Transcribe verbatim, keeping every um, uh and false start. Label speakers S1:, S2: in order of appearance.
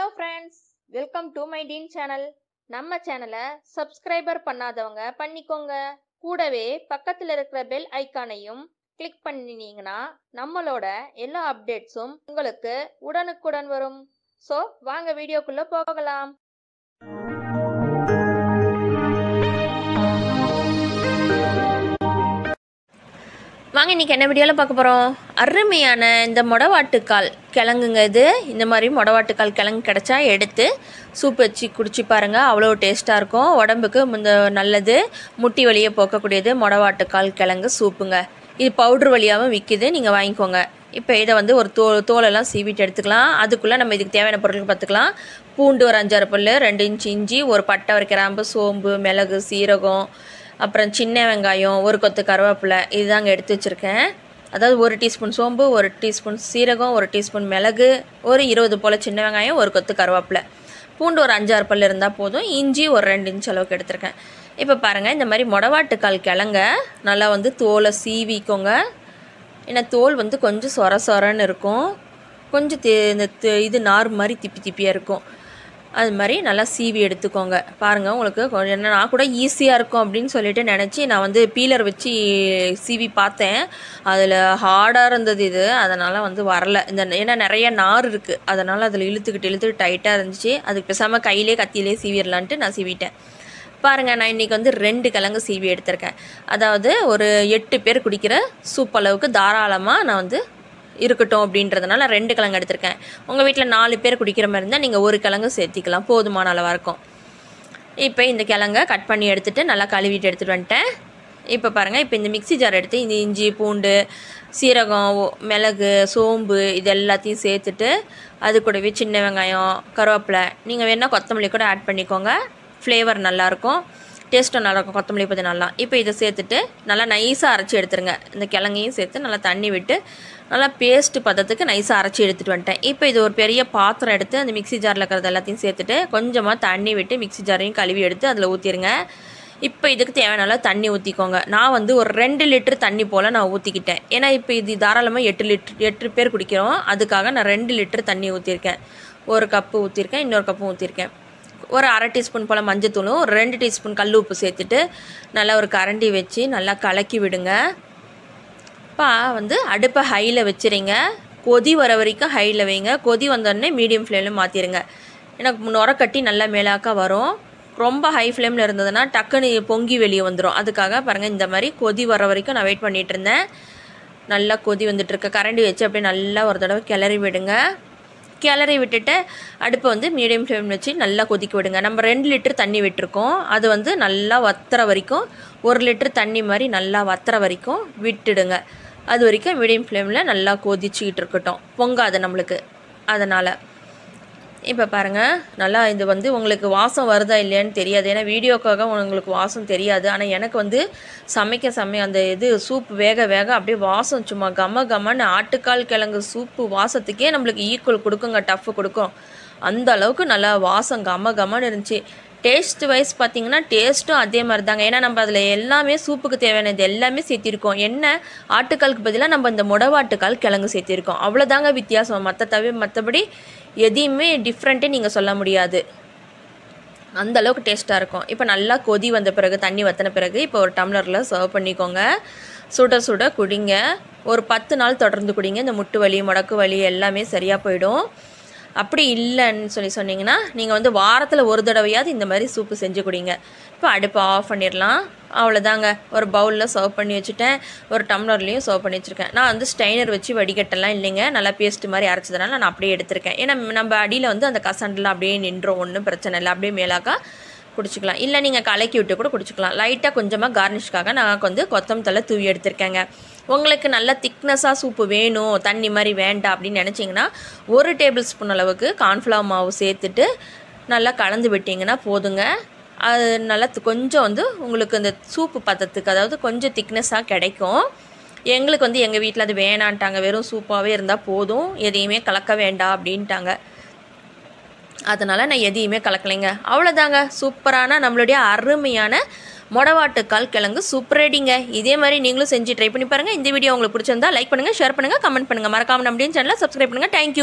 S1: Hello friends, welcome to my Dean channel. நம்ம சேனலை subscriber பண்ணாதவங்க பண்ணிக்கோங்க. கூடவே பக்கத்துல இருக்கிற பெல் ஐகானையும் கிளிக் பண்ணினீங்கன்னா நம்மளோட எல்லா அப்டேட்ஸும் உங்களுக்கு உடனுக்குடன் வரும். ஸோ வாங்க வீடியோக்குள்ள போகலாம். வாங்க இன்றைக்கி என்ன வீடியோவில் பார்க்க போகிறோம். அருமையான இந்த மொடவாட்டுக்கால் கிழங்குங்க. இது இந்த மாதிரி மொடவாட்டுக்கால் கிழங்கு கிடச்சா எடுத்து சூப் வச்சு குடிச்சு பாருங்கள். அவ்வளோ டேஸ்ட்டாக இருக்கும். உடம்புக்கு இந்த நல்லது, முட்டி வலியை போக்கக்கூடியது மொடவாட்டுக்கால் கிழங்கு சூப்புங்க. இது பவுட்ரு வழியாகவும் விற்கிது, நீங்கள் வாங்கிக்கோங்க. இப்போ இதை வந்து ஒரு தோ தோலெல்லாம் சீவிட்டு எடுத்துக்கலாம். அதுக்குள்ளே நம்ம இதுக்கு தேவையான பொருட்கள் பார்த்துக்கலாம். பூண்டு ஒரு அஞ்சாறு பல், ரெண்டு இன்ச்சு இஞ்சி, ஒரு பட்டை, ஒரு கிராம்பு, சோம்பு, மிளகு, சீரகம், அப்புறம் சின்ன வெங்காயம், ஒரு கொத்து கருவேப்பிலை, இதுதாங்க எடுத்து வச்சுருக்கேன். அதாவது ஒரு டீஸ்பூன் சோம்பு, ஒரு டீஸ்பூன் சீரகம், ஒரு டீஸ்பூன் மிளகு, ஒரு இருபது போல் சின்ன வெங்காயம், ஒரு கொத்து கருவேப்பிலை, பூண்டு ஒரு அஞ்சாறு பல் இருந்தால் போதும். இஞ்சி ஒரு ரெண்டு இன்ச் அளவுக்கு எடுத்துருக்கேன். இப்போ பாருங்கள், இந்த மாதிரி மொடவாட்டுக்கால் கிழங்க நல்லா வந்து தோலை சீவிக்கோங்க. ஏன்னா தோல் வந்து கொஞ்சம் சொர சொரன்னு இருக்கும், கொஞ்சம் இந்த இது நார் மாதிரி திப்பி திப்பியாக இருக்கும். அது மாதிரி நல்லா சீவி எடுத்துக்கோங்க. பாருங்கள், உங்களுக்கு கொஞ்சம் என்ன நான் கூட ஈஸியாக இருக்கும் அப்படின்னு சொல்லிட்டு நினச்சி நான் வந்து பீலர் வச்சு சீவி பார்த்தேன். அதில் ஹார்டாக இருந்தது இது, அதனால் வந்து வரல. இந்த ஏன்னா நிறைய நார் இருக்குது, அதனால் அதில் இழுத்துக்கிட்டு இழுத்துக்கிட்டு டைட்டாக இருந்துச்சு. அதுக்கு பேசாமல் கையிலே கத்தியிலே சீவிடலான்ட்டு நான் சீவிட்டேன். பாருங்கள், நான் இன்றைக்கி வந்து ரெண்டு கிழங்கு சீவி எடுத்திருக்கேன். அதாவது ஒரு எட்டு பேர் குடிக்கிற சூப் அளவுக்கு தாராளமாக நான் வந்து இருக்கட்டும் அப்படின்றதுனால ரெண்டு கிழங்கு எடுத்திருக்கேன். உங்கள் வீட்டில் நாலு பேர் குடிக்கிற மாதிரி இருந்தால் நீங்கள் ஒரு கிழங்கு சேர்த்திக்கலாம், போதுமான அளவாக இருக்கும். இப்போ இந்த கிழங்கை கட் பண்ணி எடுத்துகிட்டு நல்லா கழுவிட்டு எடுத்துகிட்டு வந்துட்டேன். இப்போ பாருங்கள், இப்போ இந்த மிக்ஸி ஜார் எடுத்து இந்த இஞ்சி, பூண்டு, சீரகம், மிளகு, சோம்பு இது எல்லாத்தையும் சேர்த்துட்டு அது கூடவே சின்ன வெங்காயம், கருவேப்பிலை, நீங்கள் வேணால் கொத்தமல்லி கூட ஆட் பண்ணிக்கோங்க. ஃப்ளேவர் நல்லாயிருக்கும், டேஸ்ட்டும் நல்லாயிருக்கும் கொத்தமல்லி பற்றி நல்லா. இப்போ இதை சேர்த்துட்டு நல்லா நைஸாக அரைச்சி எடுத்துருங்க. இந்த கிழங்கையும் சேர்த்து நல்லா தண்ணி விட்டு நல்லா பேஸ்ட்டு பதத்துக்கு நைஸாக அரைச்சி எடுத்துகிட்டு வந்துட்டேன். இப்போ இது ஒரு பெரிய பாத்திரம் எடுத்து அந்த மிக்ஸி ஜாரில் இருக்கிறது எல்லாத்தையும் சேர்த்துட்டு கொஞ்சமாக தண்ணி விட்டு மிக்ஸி ஜாரையும் கழுவி எடுத்து அதில் ஊற்றிடுங்க. இப்போ இதுக்கு தேவையான தண்ணி ஊற்றிக்கோங்க. நான் வந்து ஒரு ரெண்டு லிட்டர் தண்ணி போல் நான் ஊற்றிக்கிட்டேன். ஏன்னா இப்போ இது தாராளமாக எட்டு லிட்டர் எட்டு பேர் குடிக்கிறோம், அதுக்காக நான் ரெண்டு லிட்டர் தண்ணி ஊற்றிருக்கேன். ஒரு கப்பு ஊற்றிருக்கேன், இன்னொரு கப்பு ஊற்றிருக்கேன். ஒரு அரை டீஸ்பூன் போல் மஞ்சத்தூளும் ஒரு ரெண்டு டீஸ்பூன் கல் உப்பு சேர்த்துட்டு நல்லா ஒரு கரண்டி வச்சு நல்லா கலக்கி விடுங்க. இப்போ வந்து அடுப்பை ஹையில் வச்சுருங்க. கொதி வர வரைக்கும் ஹையில் வைங்க. கொதி வந்தோடனே மீடியம் ஃப்ளேமில் மாற்றிடுங்க. எனக்கு நுரக்கட்டி நல்லா மேலாக்க வரும். ரொம்ப ஹை ஃப்ளேமில் இருந்ததுன்னா டக்குன்னு பொங்கி வெளியே வந்துடும். அதுக்காக பாருங்கள், இந்த மாதிரி கொதி வர வரைக்கும் நான் வெயிட் பண்ணிகிட்டு இருந்தேன். நல்லா கொதி வந்துட்டுருக்க கரண்டி வச்சு அப்படியே நல்லா ஒரு தடவை கிளறி விடுங்க. கிளறி விட்டுட்டு அடுப்பை வந்து மீடியம் ஃப்ளேம் வச்சு நல்லா கொதிக்க விடுங்க. நம்ம ரெண்டு லிட்டர் தண்ணி விட்டுருக்கோம், அது வந்து நல்லா வத்துற வரைக்கும் ஒரு லிட்டர் தண்ணி மாதிரி நல்லா வத்துற வரைக்கும் விட்டுடுங்க. அது வரைக்கும் மீடியம் ஃப்ளேமில் நல்லா கொதிச்சுக்கிட்டு இருக்கட்டும், பொங்காது நம்மளுக்கு. அதனால் இப்போ பாருங்கள், நல்லா இது வந்து உங்களுக்கு வாசம் வருதா இல்லையான்னு தெரியாது, ஏன்னா வீடியோக்காக உங்களுக்கு வாசம் தெரியாது. ஆனால் எனக்கு வந்து சமைக்க சமைக்க அந்த இது சூப் வேக வேக அப்படியே வாசம் சும்மா கம கமன்னு ஆட்டுக்கால் கிழங்கு சூப்பு வாசத்துக்கே நம்மளுக்கு ஈக்குவல் கொடுக்குங்க, டஃப்பு கொடுக்கும். அந்த அளவுக்கு நல்லா வாசம் கம கமன்னு இருந்துச்சு. டேஸ்ட் வைஸ் பார்த்திங்கன்னா டேஸ்ட்டும் அதே மாதிரி தாங்க. ஏன்னா நம்ம அதில் எல்லாமே சூப்புக்கு தேவையானது எல்லாமே சேர்த்திருக்கோம். என்ன ஆட்டுக்காலுக்கு பதிலாக நம்ம இந்த மொடவாட்டுக்கால் கிழங்கு சேர்த்திருக்கோம், அவ்வளோதாங்க வித்தியாசம். மற்ற தவிர மற்றபடி எதையுமே டிஃப்ரெண்ட்டே நீங்கள் சொல்ல முடியாது, அந்த அளவுக்கு டேஸ்ட்டாக இருக்கும். இப்போ நல்லா கொதி வந்த பிறகு தண்ணி வற்றின பிறகு இப்போ ஒரு டம்ளரில் சர்வ் பண்ணிக்கோங்க. சுட சுட குடிங்க. ஒரு பத்து நாள் தொடர்ந்து குடிங்க. இந்த முட்டு வலி, முடக்கு வலி எல்லாமே சரியாக போயிடும். அப்படி இல்லைன்னு சொல்லி சொன்னீங்கன்னா நீங்கள் வந்து வாரத்தில் ஒரு தடவையாவது இந்த மாதிரி சூப்பு செஞ்சு குடிங்க. இப்போ அடுப்பை ஆஃப் பண்ணிடலாம். அவ்வளோதாங்க. ஒரு பவுலில் சர்வ் பண்ணி வச்சுட்டேன், ஒரு டம்ளர்லேயும் சர்வ் பண்ணி வச்சுருக்கேன். நான் வந்து ஸ்டைனர் வச்சு வடிகட்டெல்லாம் இல்லைங்க, நல்லா பேஸ்ட் மாதிரி அரைச்சதுனால நான் அப்படியே எடுத்திருக்கேன். ஏன்னா நம்ம அடியில் வந்து அந்த கசண்டில் அப்படியே நின்றோம், ஒன்றும் பிரச்சனை இல்லை, அப்படியே மேலாக்கா குடிச்சிக்கலாம். இல்லை நீங்கள் கலக்கி விட்டு கூட குடிச்சிக்கலாம். லைட்டாக கொஞ்சமாக கார்னிஷ்காக நான் வந்து கொத்தமல்லி தழை தூவி எடுத்திருக்கேங்க. உங்களுக்கு நல்லா திக்னஸாக சூப்பு வேணும், தண்ணி மாதிரி வேண்டாம் அப்படின்னு நினச்சிங்கன்னா ஒரு டேபிள் ஸ்பூன் அளவுக்கு கார்ன்ஃப்ளவர் மாவு சேர்த்துட்டு நல்லா கலந்து விட்டிங்கன்னா போதுங்க. அது நல்லா கொஞ்சம் வந்து உங்களுக்கு இந்த சூப்பு பதத்துக்கு, அதாவது கொஞ்சம் திக்னஸாக கிடைக்கும். எங்களுக்கு வந்து எங்கள் வீட்டில் அது வேணான்ட்டாங்க, வெறும் சூப்பாகவே இருந்தால் போதும், எதையுமே கலக்க வேண்டாம் அப்படின்ட்டாங்க. அதனால் நான் எதையுமே கலக்கலைங்க. அவ்வளோதாங்க, சூப்பரான நம்மளுடைய அருமையான மொடவாட்டுக்கால் கிழங்கு சூப்பர் ரெடிங்க. இதே மாதிரி நீங்களும் செஞ்சு ட்ரை பண்ணி பாருங்கள். இந்த வீடியோ உங்களுக்கு பிடிச்சிருந்தா லைக் பண்ணுங்கள், ஷேர் பண்ணுங்கள், கமெண்ட் பண்ணுங்கள். மறக்காம நம்ம சேனலை சப்ஸ்கிரைப் பண்ணுங்கள். தேங்க்யூ.